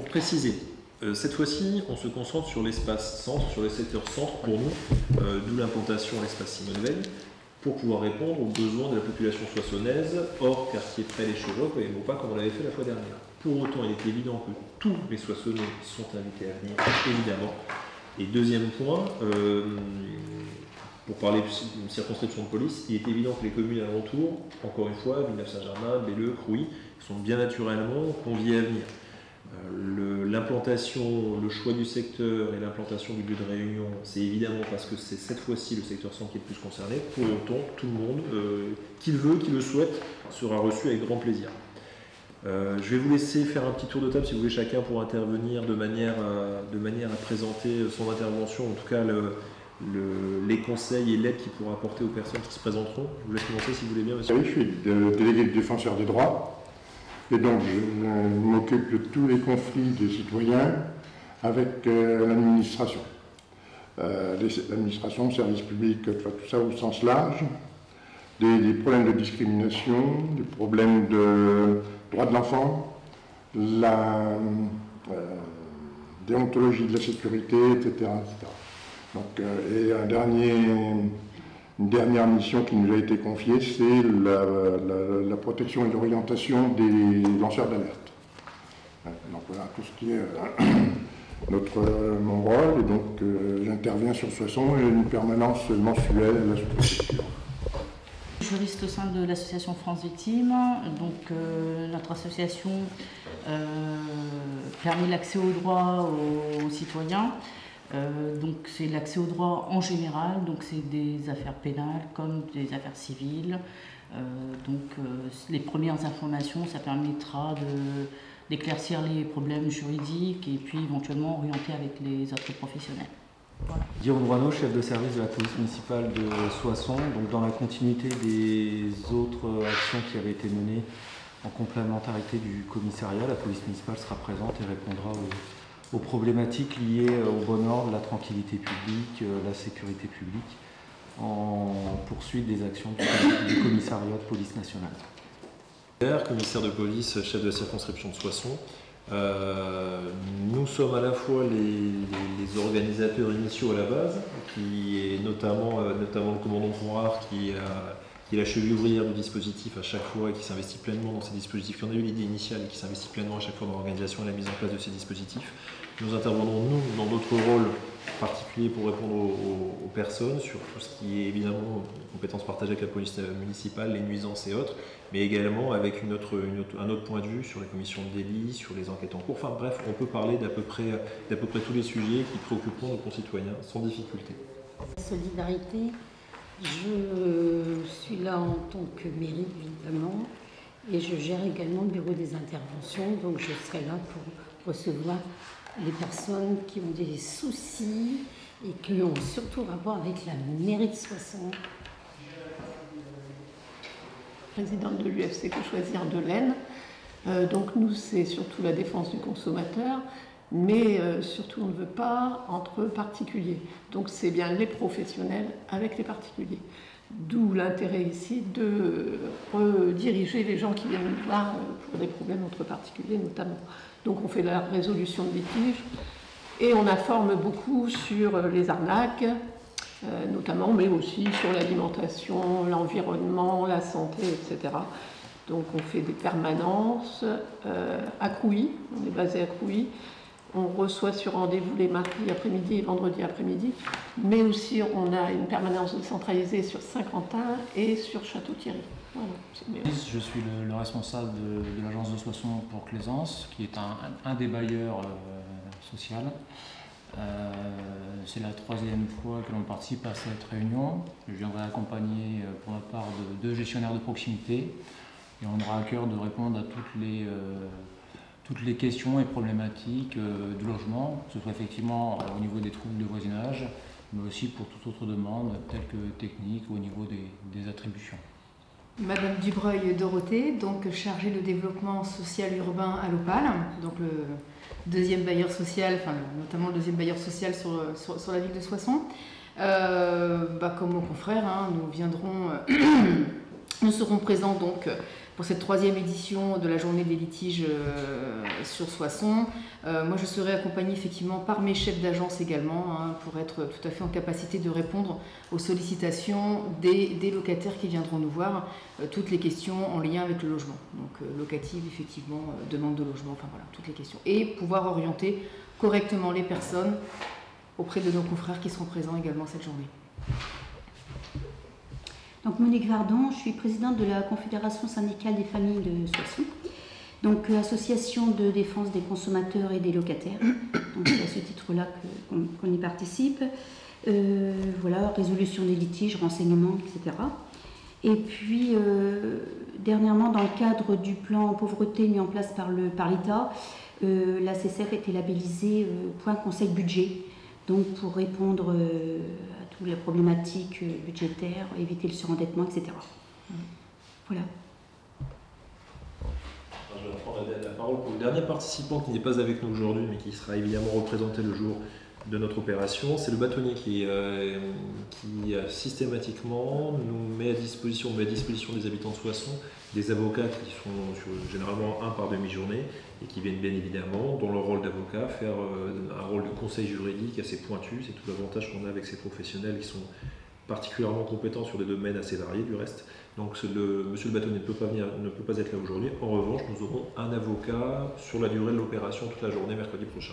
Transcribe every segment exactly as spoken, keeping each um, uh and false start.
préciser, euh, cette fois-ci, on se concentre sur l'espace centre, sur le secteur centre pour nous, euh, d'où l'implantation à l'espace Simone Veil, pour pouvoir répondre aux besoins de la population soissonnaise, hors quartier près les Chevaux, et non pas comme on l'avait fait la fois dernière. Pour autant, il est évident que tous les Soissonnais sont invités à venir, évidemment. Et deuxième point, euh, pour parler d'une circonscription de police, il est évident que les communes alentours, encore une fois, Villeneuve-Saint-Germain, Belleux, Crouy, sont bien naturellement conviées à venir. Euh, l'implantation, le, le choix du secteur et l'implantation du lieu de réunion, c'est évidemment parce que c'est cette fois-ci le secteur centre qui est le plus concerné. Pour autant, tout le monde, euh, qui le veut, qui le souhaite, sera reçu avec grand plaisir. Euh, je vais vous laisser faire un petit tour de table si vous voulez chacun pour intervenir de manière à, de manière à présenter son intervention, en tout cas le, le, les conseils et l'aide qu'il pourra apporter aux personnes qui se présenteront. Je vous laisse commencer si vous voulez bien, monsieur. Oui, je suis le délégué de défenseur des droits et donc je m'occupe de tous les conflits des citoyens avec euh, l'administration. Euh, l'administration, service public, tout ça au sens large, des, des problèmes de discrimination, des problèmes de droits de l'enfant, la euh, déontologie de la sécurité, et cetera et cetera. Donc, euh, et un dernier, une dernière mission qui nous a été confiée, c'est la, la, la protection et l'orientation des lanceurs d'alerte. Donc voilà tout ce qui est euh, notre, euh, mon rôle, et donc euh, j'interviens sur Soissons et une permanence mensuelle à la sous-préfecture. Juriste au sein de l'association France Victimes. Donc, euh, notre association euh, permet l'accès aux droits aux, aux citoyens. Euh, donc, c'est l'accès aux droits en général. Donc, c'est des affaires pénales comme des affaires civiles. Euh, donc, euh, les premières informations, ça permettra d'éclaircir les problèmes juridiques et puis éventuellement orienter avec les autres professionnels. Voilà. Guillaume Droineau, chef de service de la police municipale de Soissons, donc dans la continuité des autres actions qui avaient été menées en complémentarité du commissariat, la police municipale sera présente et répondra aux, aux problématiques liées au bon ordre, la tranquillité publique, la sécurité publique, en poursuite des actions du, du commissariat de police nationale. Commissaire de police, chef de la circonscription de Soissons. Euh, nous sommes à la fois les, les, les organisateurs initiaux à la base, qui est notamment, euh, notamment le commandant Conrard qui, a, qui est la cheville ouvrière du dispositif à chaque fois et qui s'investit pleinement dans ces dispositifs, qui en a eu l'idée initiale et qui s'investit pleinement à chaque fois dans l'organisation et la mise en place de ces dispositifs. Nous intervenons, nous, dans notre rôle particulier pour répondre aux, aux, aux personnes sur tout ce qui est évidemment compétences partagées avec la police municipale, les nuisances et autres, mais également avec une autre, une autre, un autre point de vue sur les commissions de délit, sur les enquêtes en cours. Enfin bref, on peut parler d'à peu près, d'à peu près tous les sujets qui préoccuperont nos concitoyens sans difficulté. Solidarité, je suis là en tant que mairie évidemment et je gère également le bureau des interventions, donc je serai là pour recevoir les personnes qui ont des soucis et qui ont surtout rapport avec la mairie de Soissons. Présidente de l'U F C Que Choisir de l'Aisne. Euh, donc nous, c'est surtout la défense du consommateur, mais euh, surtout on ne veut pas entre particuliers. Donc c'est bien les professionnels avec les particuliers. D'où l'intérêt ici de rediriger les gens qui viennent nous voir pour des problèmes entre particuliers notamment. Donc on fait la résolution de litiges et on informe beaucoup sur les arnaques, euh, notamment, mais aussi sur l'alimentation, l'environnement, la santé, et cetera. Donc on fait des permanences euh, à Crouy, on est basé à Crouy. On reçoit sur rendez-vous les mardis après-midi et vendredis après-midi, mais aussi on a une permanence décentralisée sur Saint-Quentin et sur Château-Thierry. Voilà. Je suis le, le responsable de, de l'agence de Soissons pour Claisance, qui est un, un des bailleurs euh, sociaux. Euh, C'est la troisième fois que l'on participe à cette réunion. Je viendrai accompagner euh, pour ma part de deux gestionnaires de proximité et on aura à cœur de répondre à toutes les euh, toutes les questions et problématiques euh, de logement, que ce soit effectivement euh, au niveau des troubles de voisinage, mais aussi pour toute autre demande, telle que technique ou au niveau des, des attributions. Madame Dubreuil Dorothée, donc chargée de développement social urbain à l'Opale, donc le deuxième bailleur social, enfin notamment le deuxième bailleur social sur, sur, sur la ville de Soissons. Euh, bah, comme mon confrère, hein, nous viendrons, euh, nous serons présents donc pour cette troisième édition de la journée des litiges euh, sur Soissons. Euh, moi, je serai accompagnée effectivement par mes chefs d'agence également, hein, pour être tout à fait en capacité de répondre aux sollicitations des, des locataires qui viendront nous voir, euh, toutes les questions en lien avec le logement. Donc euh, locative, effectivement, euh, demande de logement, enfin voilà, toutes les questions. Et pouvoir orienter correctement les personnes auprès de nos confrères qui seront présents également cette journée. Donc Monique Vardon, je suis présidente de la Confédération syndicale des familles de Soissons, donc euh, association de défense des consommateurs et des locataires. Donc c'est à ce titre-là que, qu'on, qu'on y participe. Euh, voilà, résolution des litiges, renseignements, et cetera. Et puis euh, dernièrement, dans le cadre du plan pauvreté mis en place par, le, par l'État, euh, la C C F a été labellisée euh, Point Conseil Budget. Donc pour répondre euh, à toutes les problématiques euh, budgétaires, éviter le surendettement, et cetera. Mmh. Voilà. Je vais prendre la, la parole pour le dernier participant qui n'est pas avec nous aujourd'hui, mais qui sera évidemment représenté le jour de notre opération. C'est le bâtonnier qui, euh, qui euh, systématiquement nous met à disposition, met à disposition des habitants de Soissons des avocats qui sont sur, généralement un par demi-journée et qui viennent bien évidemment, dans leur rôle d'avocat, faire euh, un rôle de conseil juridique assez pointu. C'est tout l'avantage qu'on a avec ces professionnels qui sont particulièrement compétents sur des domaines assez variés du reste. Donc le, monsieur le bâtonnier ne peut pas venir, ne peut pas être là aujourd'hui. En revanche, nous aurons un avocat sur la durée de l'opération toute la journée mercredi prochain.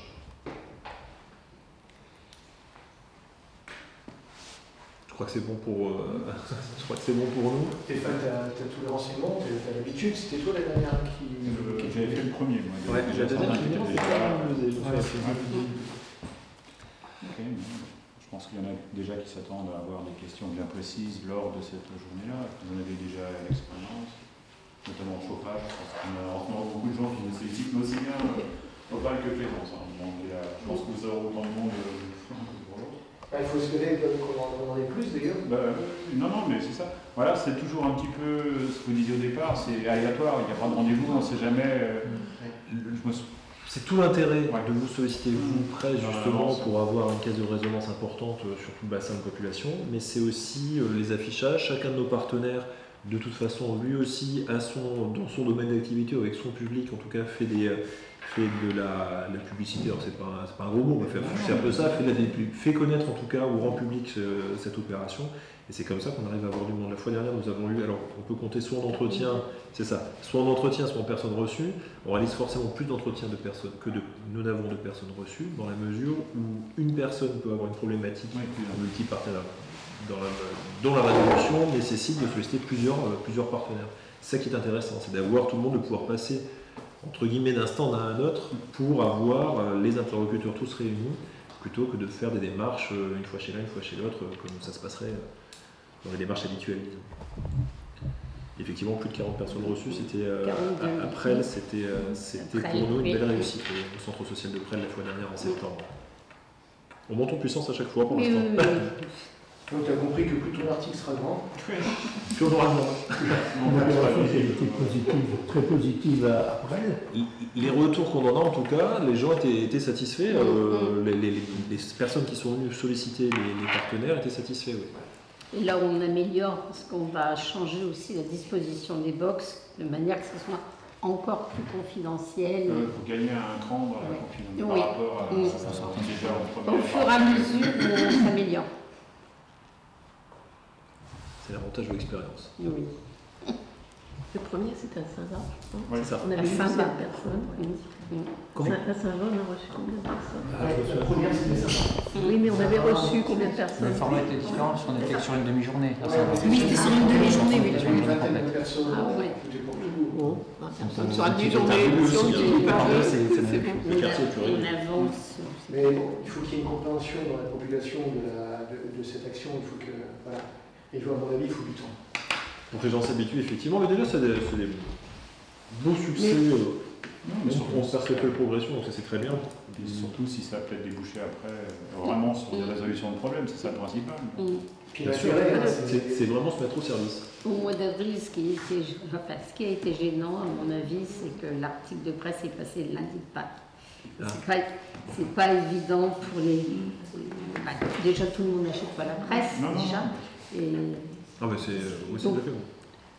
Je crois que c'est bon pour, euh, je crois que c'est bon pour nous. Stéphane, tu as tous les renseignements, tu as l'habitude. C'était toi la dernière qui. Euh, J'avais fait le premier, moi. Ouais, la deuxième qui était déjà. Ok, je pense qu'il y en a déjà qui s'attendent à avoir des questions bien précises lors de cette journée-là. Vous en avez déjà l'expérience, notamment au chauffage. Je pense qu'on a beaucoup de gens qui nous sollicitent aussi bien au bal que Clémence. Donc, je pense que vous avez autant de monde pour l'autre. Il faut espérer qu'on en demande plus d'ailleurs. Bah, non, non, mais c'est ça. Voilà, c'est toujours un petit peu ce que vous disiez au départ, c'est aléatoire, il n'y a pas de rendez-vous, on ne sait jamais. Euh, je me... C'est tout l'intérêt ouais. de vous solliciter, vous, près, justement, non, pour avoir une caisse de résonance importante sur tout le bassin de population, mais c'est aussi euh, les affichages. Chacun de nos partenaires, de toute façon, lui aussi, a son, dans son domaine d'activité, avec son public, en tout cas, fait des. fait de la, la publicité, alors c'est pas, pas un gros mot, mais fait, c'est un peu ça, fait, la, fait connaître en tout cas ou rend public ce, cette opération, et c'est comme ça qu'on arrive à avoir du monde. La fois dernière, nous avons eu, alors on peut compter soit en entretien, c'est ça, soit en entretien, soit en personnes reçues. On réalise forcément plus d'entretiens de personnes que de, nous n'avons de personnes reçues, dans la mesure où une personne peut avoir une problématique multipartenaire dans la, dont la résolution nécessite de solliciter plusieurs, plusieurs partenaires. C'est ça qui est intéressant, c'est d'avoir tout le monde, de pouvoir passer entre guillemets d'un stand à un autre pour avoir les interlocuteurs tous réunis, plutôt que de faire des démarches une fois chez l'un, une fois chez l'autre, comme ça se passerait dans les démarches habituelles, disons. Effectivement, plus de quarante personnes reçues, c'était euh, à Presles, c'était euh, c'était pour nous une belle réussite au centre social de Presles la fois dernière en septembre. On monte en puissance à chaque fois pour l'instant. Oui, oui, oui. Donc tu as compris que plus ton article sera grand, plus on aura de monde. L'opération été positive, très positive après. Les retours qu'on en a en tout cas, les gens étaient, étaient satisfaits, euh, les, les, les personnes qui sont venues solliciter les, les partenaires étaient satisfaits, oui. Et là où on améliore, parce qu'on va changer aussi la disposition des box de manière que ce soit encore plus confidentiel. Euh, vous gagnez un cran dans la confidentialité oui. par rapport à oui. ça sorti déjà en première. Au fur et à mesure, on s'améliore. C'est l'avantage de l'expérience. Oui. Le premier, c'était à Saint-Var, je pense. Oui, ça. On avait eu Saint-Var. sept personnes. Oui. Comment À Saint-Var, on a reçu combien de personnes? ah, La première, c'était ça. Oui, mais on avait reçu combien de personnes? Le format était différent, parce qu'on était sur une demi-journée. Oui, c'était sur une demi-journée, oui. Une vingtaine de personnes. Ah ouais. Bon, sur une demi-journée, si on dit pas peu, c'est bon. Le quartier est plus On réduit. avance. Mais bon, il faut qu'il y ait une compréhension dans la population de, la, de, de cette action. Il faut que, voilà. Et à mon avis, il faut du temps. Pour que les gens s'habituent, effectivement, mais déjà, c'est des, des beaux succès. Mais... Euh, non, mais surtout, on se passe de progression, donc ça c'est très bien. Et surtout si ça peut être débouché après, vraiment sur des résolutions de problèmes, c'est ça le principal. Puis l'intérêt, c'est vraiment se mettre au service. Au mois d'avril, ce, qui était, enfin, ce qui a été gênant, à mon avis, c'est que l'article de presse est passé le lundi de Pâques. Ah. C'est pas, pas évident pour les. Bah, déjà, tout le monde n'achète pas la presse, non, déjà. Non. Et ah, mais c'est oui, tout à fait bon.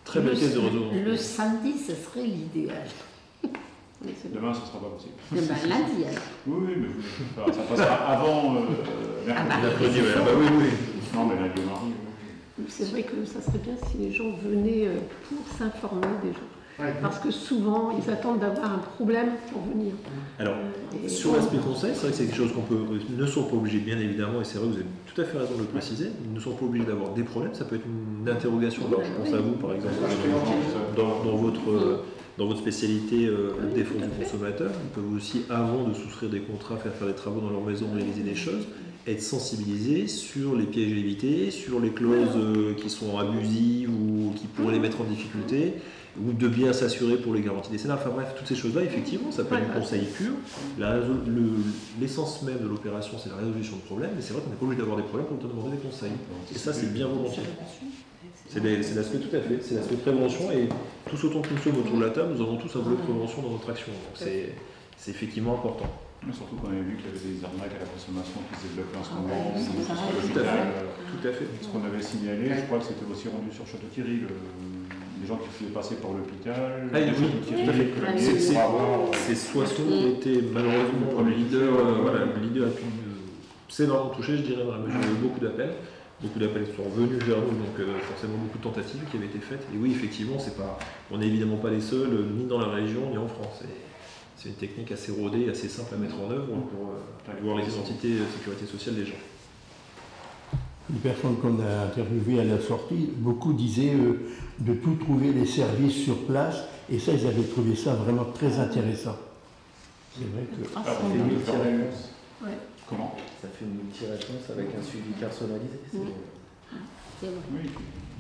Très belle caisse de réseau. Le samedi, ce serait l'idéal. Demain, ce ne sera pas possible. Demain, lundi, alors. Oui, oui, mais je ne ça passera avant euh, mercredi. Ah bah, Mercredi, ouais, ah bah oui, oui. Non, mais lundi au mardi. Oui. C'est vrai que ça serait bien si les gens venaient euh, pour s'informer déjà. Ouais. Parce que souvent, ils attendent d'avoir un problème pour venir. Alors, Euh, et- sur l'aspect conseil, c'est vrai que c'est quelque chose qu'on peut, ne sont pas obligés, bien évidemment, et c'est vrai que vous avez tout à fait raison de le préciser, ils ne sont pas obligés d'avoir des problèmes, ça peut être une interrogation. Alors, je pense à vous, par exemple, dans, dans votre, euh, dans votre spécialité euh, défense du consommateur, ils peuvent aussi, avant de souscrire des contrats, faire faire des travaux dans leur maison, réaliser des choses, être sensibilisés sur les pièges à éviter, sur les clauses euh, qui sont abusives ou qui pourraient les mettre en difficulté, ou de bien s'assurer pour les garanties décennales. Enfin bref, toutes ces choses-là, effectivement, ça peut être du conseil pur. La résol- le- L'essence même de l'opération, c'est la résolution de problèmes, mais c'est vrai qu'on n'est pas obligé d'avoir des problèmes pour te demander des conseils. Et ça, c'est bien volontiers. C'est des- c'est l'aspect tout à fait, c'est l'aspect prévention, et tous autant que nous sommes autour de la table, nous avons tous un volet de prévention dans notre action. Donc c'est c'est effectivement important. Mais surtout qu'on avait vu qu'il y avait des arnaques à la consommation qui se développaient en ce Ah moment. ouais, ou ça sur arrive. l'hôpital, Tout à fait. euh, Tout à fait. Ce qu'on avait signalé, je crois que c'était aussi rendu sur Château-Thierry, le- les gens qui se faisaient passer par l'hôpital. Ah, oui, Château-Thierry, tout à fait. Colomiers, C'est- c'est- pour avoir- C'est Soissons qui était malheureusement le leader, euh, voilà, le leader a pu euh, sévèrement touché, je dirais, dans la mesure où il y a eu beaucoup d'appels. Beaucoup d'appels sont revenus vers nous, donc euh, forcément beaucoup de tentatives qui avaient été faites. Et oui, effectivement, c'est pas, on n'est évidemment pas les seuls, euh, ni dans la région, ni en France. Et c'est une technique assez rodée, assez simple à mettre en œuvre pour euh, voir les identités de sécurité sociale des gens. Les personnes qu'on a interviewées à la sortie, beaucoup disaient euh, de tout trouver les services sur place, et ça, ils avaient trouvé ça vraiment très intéressant. C'est vrai que... Ah, Ah, ça, on on fait a- une multi-réponse. Ouais. Comment Ça fait une multi-réponse avec un suivi personnalisé. c'est- C'est vrai. Oui.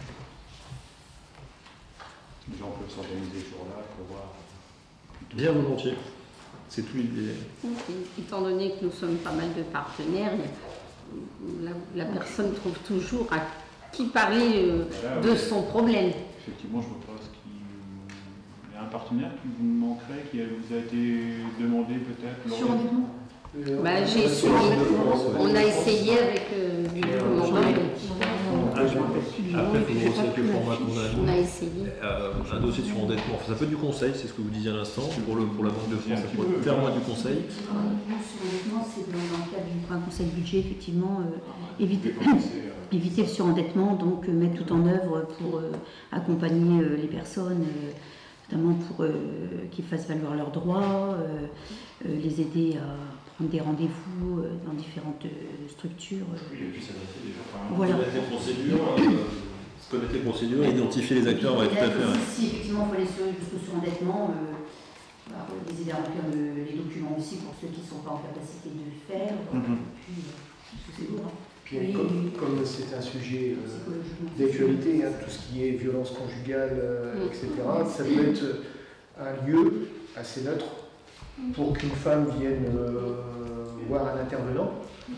Les gens peuvent s'organiser ce jour-là, prévoir. Bien volontiers. C'est tout l'idée. Et étant donné que nous sommes pas mal de partenaires, la, la personne trouve toujours à qui parler euh, Voilà, de ouais. son problème. Effectivement, je pense qu'il y a un partenaire qui vous manquerait, qui vous a été demandé peut-être lors Sur endettement Euh, Bah, j'ai essayé. On a essayé avec euh, du commandant. Ah, je- Après, il faut aussi avec le format qu'on a nous. On a essayé. Euh, un dossier sur endettement, enfin, ça peut être du conseil, c'est ce que vous disiez à l'instant. Pour, le, pour la Banque de France, ça peut être clairement du conseil. Non, sur l'endettement, c'est dans dans le cadre du programme conseil budget, effectivement, euh, éviter, éviter le surendettement, donc euh, mettre tout en œuvre pour euh, accompagner euh, les personnes, euh, notamment pour euh, qu'ils fassent valoir leurs droits, euh, euh, les aider à prendre des rendez-vous euh, dans différentes euh, structures. euh. Oui, et puis s'adresser déjà par un- Voilà. Connaître les procédures, euh, connaître les procédures, identifier les acteurs, ouais, tout à fait. ouais. Si effectivement il faut aller sur- jusqu'au surendettement, euh, bah, les aider à remplir le- les documents aussi pour ceux qui ne sont pas en capacité de le faire. Mhm. Puis, euh, parce que c'est lourd, hein. Puis, Oui, comme, oui. comme c'est un sujet euh, Psychologiquement. d'actualité, hein, tout ce qui est violence conjugale, euh, Mm. et cetera, ça peut être un lieu assez neutre pour qu'une femme vienne euh, voir un intervenant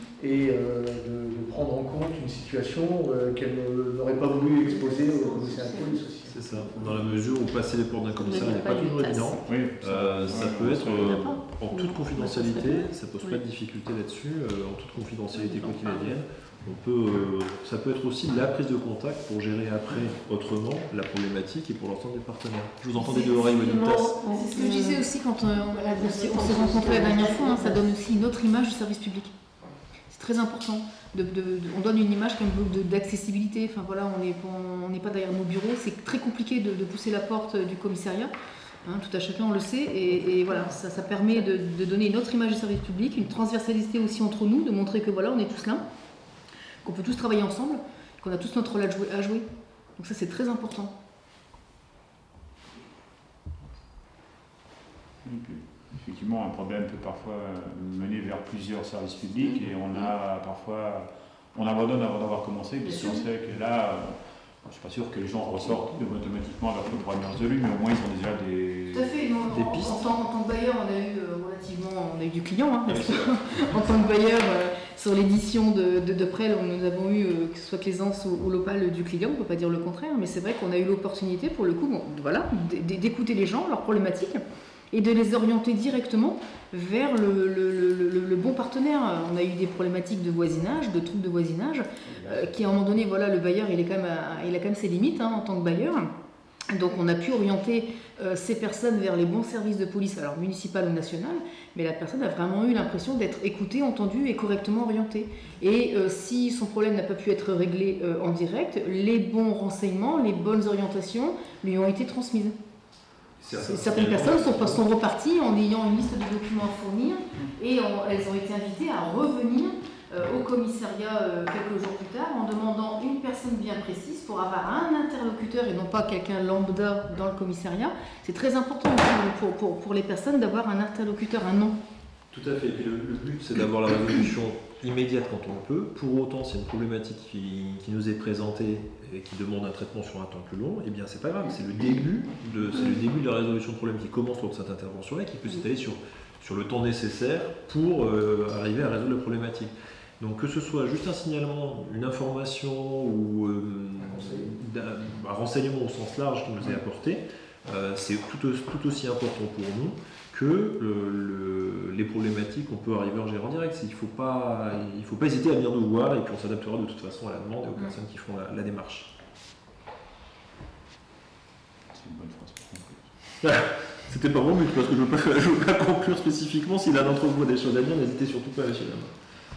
et euh, de, de prendre en compte une situation euh, qu'elle ne- n'aurait pas voulu exposer au commissariat de police aussi. C'est ça. Dans la mesure où passer les portes d'un commissariat Mais n'est pas pas toujours une évident. Oui, Euh, ça ouais, peut ouais, être ça- euh, en toute confidentialité, ça pose pas Oui. de difficulté là-dessus, euh, en toute confidentialité quotidienne. On peut, euh, ça peut être aussi la prise de contact pour gérer après autrement la problématique et pour l'ensemble des partenaires. Je vous entendais de l'oreille, Wanitas. C'est ce que je disais aussi quand euh, on, on s'est on s'est rencontrés la dernière fois, hein, ça donne aussi une autre image du service public. C'est très important. De, de- de- on donne une image quand même de- d'accessibilité. Enfin voilà, on n'est pas- on n'est pas derrière nos bureaux. C'est très compliqué de, de pousser la porte du commissariat. Hein, tout à chacun, on le sait. Et, et voilà, ça, ça permet de, de donner une autre image du service public, une transversalité aussi entre nous, de montrer que voilà, on est tous là, qu'on peut tous travailler ensemble, qu'on a tous notre rôle à jouer. à jouer. Donc ça, c'est très important. Et puis, effectivement, un problème peut parfois mener vers plusieurs services publics et on a parfois, on abandonne avant d'avoir commencé, puisqu'on sait que là, euh, je ne suis pas sûr que les gens ressortent automatiquement vers le droit de résolu, mais au moins ils ont déjà des, Tout à fait. Nous, des en, pistes. en, tant, en tant que bailleur, on a eu euh, relativement, on a eu du client. Hein, parce que, en tant que bailleur, euh, sur l'édition de, de, de Prel, nous avons eu, euh, que ce soit Claisance ou, ou L'Opale, du client. On ne peut pas dire le contraire, mais c'est vrai qu'on a eu l'opportunité, pour le coup, bon, voilà, d- d'écouter les gens, leurs problématiques, et de les orienter directement vers le, le, le, le, le bon partenaire. On a eu des problématiques de voisinage, de troubles de voisinage, euh, qui à un moment donné, voilà, le bailleur, il, est quand même à- il a quand même ses limites hein, en tant que bailleur. Donc on a pu orienter euh, ces personnes vers les bons services de police, alors municipal ou national, mais la personne a vraiment eu l'impression d'être écoutée, entendue et correctement orientée. Et euh, si son problème n'a pas pu être réglé euh, en direct, les bons renseignements, les bonnes orientations lui ont été transmises. Certaines personnes sont, sont reparties en ayant une liste de documents à fournir et en, elles ont été invitées à revenir euh, au commissariat euh, quelques jours plus tard en demandant une personne bien précise pour avoir un interlocuteur et non pas quelqu'un lambda dans le commissariat. C'est très important pour, pour, pour les personnes d'avoir un interlocuteur, un nom. Tout à fait. Et puis le, le but, c'est d'avoir la résolution immédiate quand on le peut. Pour autant, s'il y a une problématique qui, qui nous est présentée et qui demande un traitement sur un temps plus long, eh bien, c'est pas grave. C'est le début de, c'est le début de la résolution de problème qui commence lors de cette intervention-là et qui peut s'étaler sur, sur le temps nécessaire pour euh, arriver à résoudre la problématique. Donc, que ce soit juste un signalement, une information ou euh, un, un renseignement au sens large qui nous est apporté, euh, c'est tout, tout aussi important pour nous que le, le, les problématiques qu'on peut arriver à gérer en direct. Il ne faut pas, il faut pas hésiter à venir nous voir et puis on s'adaptera de toute façon à la demande et aux personnes qui font la, la démarche. C'est une bonne phrase pour conclure. C'était pas mon but parce que je ne veux, veux pas conclure spécifiquement. Si l'un d'entre vous a des choses à dire, n'hésitez surtout pas à lâcher la main.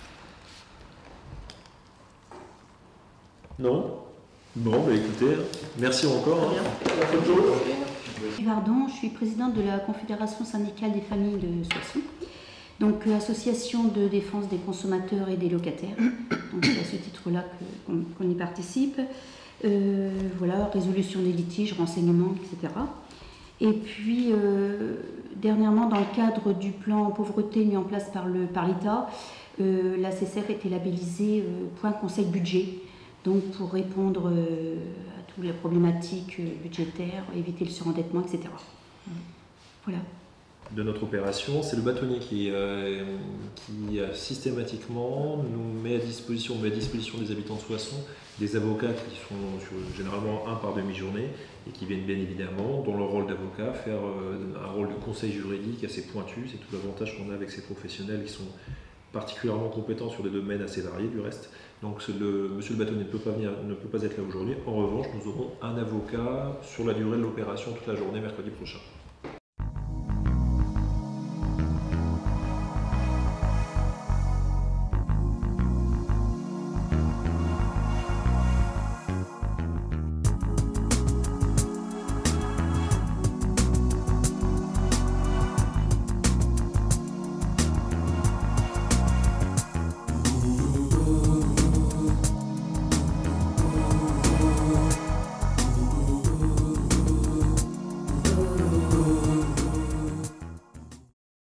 Non? Bon, bah écoutez, merci encore. Pardon, je suis présidente de la Confédération syndicale des familles de Soissons, donc euh, association de défense des consommateurs et des locataires. Donc c'est à ce titre-là qu'on qu'on y participe. Euh, voilà, résolution des litiges, renseignements, et cetera. Et puis, euh, dernièrement, dans le cadre du plan pauvreté mis en place par le par l'État, euh, la C C F était labellisée euh, point conseil budget, donc pour répondre euh, à toutes les problématiques euh, budgétaires, éviter le surendettement, et cetera. Voilà. De notre opération, c'est le bâtonnier qui, euh, qui euh, systématiquement nous met à disposition, met à disposition des habitants de Soissons des avocats qui sont sur, généralement un par demi-journée et qui viennent bien évidemment, dans leur rôle d'avocat, faire euh, un rôle de conseil juridique assez pointu. C'est tout l'avantage qu'on a avec ces professionnels qui sont particulièrement compétents sur des domaines assez variés du reste. Donc le, monsieur le bâtonnier ne peut pas venir, ne peut pas être là aujourd'hui. En revanche, nous aurons un avocat sur la durée de l'opération toute la journée mercredi prochain.